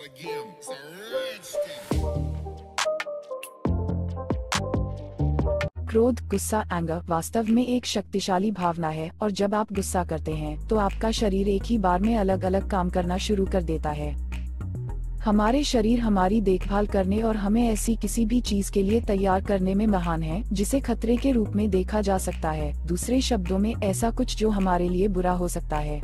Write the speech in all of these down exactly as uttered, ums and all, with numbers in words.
again. It's a rich thing. क्रोध, गुस्सा, anger वास्तव में एक शक्तिशाली भावना है और जब आप गुस्सा करते हैं तो आपका शरीर एक ही बार में अलग अलग काम करना शुरू कर देता है। हमारे शरीर हमारी देखभाल करने और हमें ऐसी किसी भी चीज के लिए तैयार करने में महान है जिसे खतरे के रूप में देखा जा सकता है। दूसरे शब्दों में, ऐसा कुछ जो हमारे लिए बुरा हो सकता है।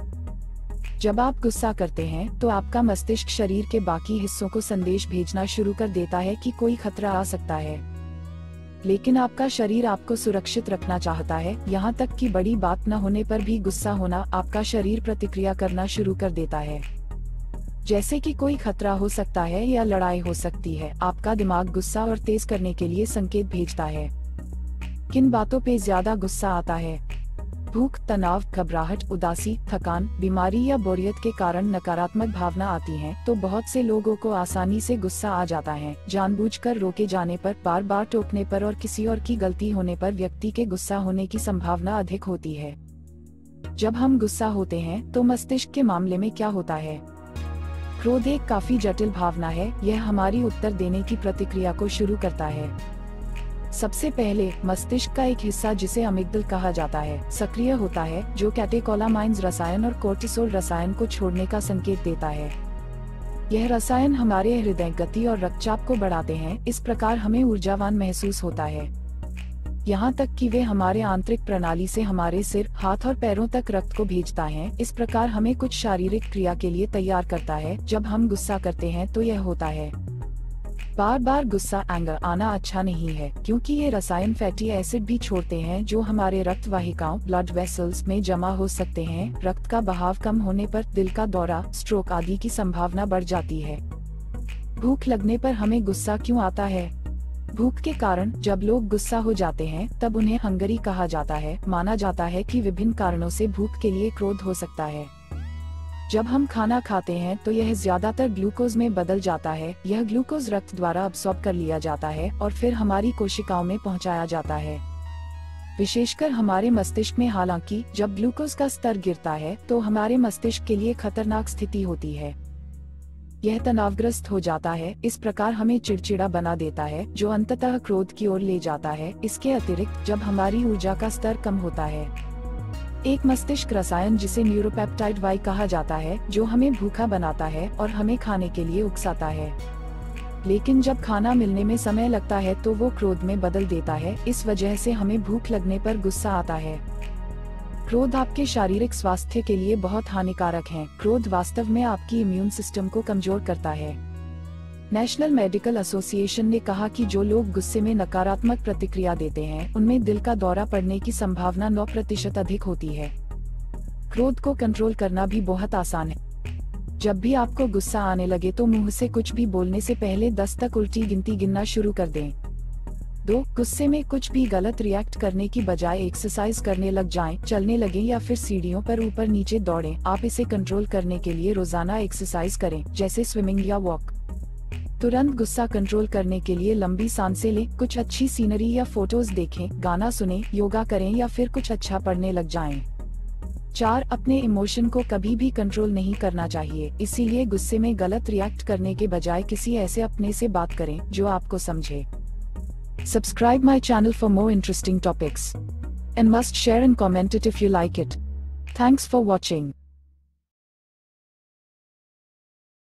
जब आप गुस्सा करते हैं तो आपका मस्तिष्क शरीर के बाकी हिस्सों को संदेश भेजना शुरू कर देता है कि कोई खतरा आ सकता है, लेकिन आपका शरीर आपको सुरक्षित रखना चाहता है। यहाँ तक कि बड़ी बात न होने पर भी गुस्सा होना आपका शरीर प्रतिक्रिया करना शुरू कर देता है, जैसे कि कोई खतरा हो सकता है या लड़ाई हो सकती है। आपका दिमाग गुस्सा और तेज करने के लिए संकेत भेजता है। किन बातों पे ज्यादा गुस्सा आता है? भूख, तनाव, घबराहट, उदासी, थकान, बीमारी या बोरियत के कारण नकारात्मक भावना आती हैं, तो बहुत से लोगों को आसानी से गुस्सा आ जाता है। जानबूझकर रोके जाने पर, बार बार टोकने पर और किसी और की गलती होने पर व्यक्ति के गुस्सा होने की संभावना अधिक होती है। जब हम गुस्सा होते हैं तो मस्तिष्क के मामले में क्या होता है? क्रोध एक काफी जटिल भावना है। यह हमारी उत्तर देने की प्रतिक्रिया को शुरू करता है। सबसे पहले मस्तिष्क का एक हिस्सा जिसे अमिग्दल कहा जाता है सक्रिय होता है, जो कैटेकोलामाइंस रसायन और कोर्टिसोल रसायन को छोड़ने का संकेत देता है। यह रसायन हमारे हृदय गति और रक्तचाप को बढ़ाते हैं। इस प्रकार हमें ऊर्जावान महसूस होता है, यहाँ तक कि वे हमारे आंतरिक प्रणाली से हमारे सिर, हाथ और पैरों तक रक्त को भेजता है। इस प्रकार हमें कुछ शारीरिक क्रिया के लिए तैयार करता है। जब हम गुस्सा करते हैं तो यह होता है। बार बार गुस्सा, एंगर आना अच्छा नहीं है, क्योंकि ये रसायन फैटी एसिड भी छोड़ते हैं जो हमारे रक्त वाहिकाओं ब्लड वेसल्स में जमा हो सकते हैं। रक्त का बहाव कम होने पर दिल का दौरा, स्ट्रोक आदि की संभावना बढ़ जाती है। भूख लगने पर हमें गुस्सा क्यों आता है? भूख के कारण जब लोग गुस्सा हो जाते हैं तब उन्हें हंगरी कहा जाता है। माना जाता है कि विभिन्न कारणों से भूख के लिए क्रोध हो सकता है। जब हम खाना खाते हैं तो यह ज्यादातर ग्लूकोज में बदल जाता है। यह ग्लूकोज रक्त द्वारा अब्सॉर्ब कर लिया जाता है और फिर हमारी कोशिकाओं में पहुंचाया जाता है, विशेषकर हमारे मस्तिष्क में। हालांकि जब ग्लूकोज का स्तर गिरता है तो हमारे मस्तिष्क के लिए खतरनाक स्थिति होती है। यह तनावग्रस्त हो जाता है, इस प्रकार हमें चिड़चिड़ा बना देता है, जो अंततः क्रोध की ओर ले जाता है। इसके अतिरिक्त जब हमारी ऊर्जा का स्तर कम होता है, एक मस्तिष्क रसायन जिसे न्यूरोपेप्टाइड वाई कहा जाता है, जो हमें भूखा बनाता है और हमें खाने के लिए उकसाता है, लेकिन जब खाना मिलने में समय लगता है तो वो क्रोध में बदल देता है। इस वजह से हमें भूख लगने पर गुस्सा आता है। क्रोध आपके शारीरिक स्वास्थ्य के लिए बहुत हानिकारक है। क्रोध वास्तव में आपकी इम्यून सिस्टम को कमजोर करता है। नेशनल मेडिकल एसोसिएशन ने कहा कि जो लोग गुस्से में नकारात्मक प्रतिक्रिया देते हैं उनमें दिल का दौरा पड़ने की संभावना नौ प्रतिशत अधिक होती है। क्रोध को कंट्रोल करना भी बहुत आसान है। जब भी आपको गुस्सा आने लगे तो मुंह से कुछ भी बोलने से पहले दस तक उल्टी गिनती गिनना शुरू कर दें। दो, गुस्से में कुछ भी गलत रिएक्ट करने की बजाय एक्सरसाइज करने लग जाएं, चलने लगें या फिर सीढ़ियों पर ऊपर नीचे दौड़ें। आप इसे कंट्रोल करने के लिए रोजाना एक्सरसाइज करें, जैसे स्विमिंग या वॉक। तुरंत गुस्सा कंट्रोल करने के लिए लंबी सांसें लें, कुछ अच्छी सीनरी या फोटोज देखें, गाना सुनें, योगा करें या फिर कुछ अच्छा पढ़ने लग जाएं। चार, अपने इमोशन को कभी भी कंट्रोल नहीं करना चाहिए, इसीलिए गुस्से में गलत रिएक्ट करने के बजाय किसी ऐसे अपने से बात करें जो आपको समझे। Subscribe my channel for more interesting topics. And must share and comment it if you like it. Thanks for watching.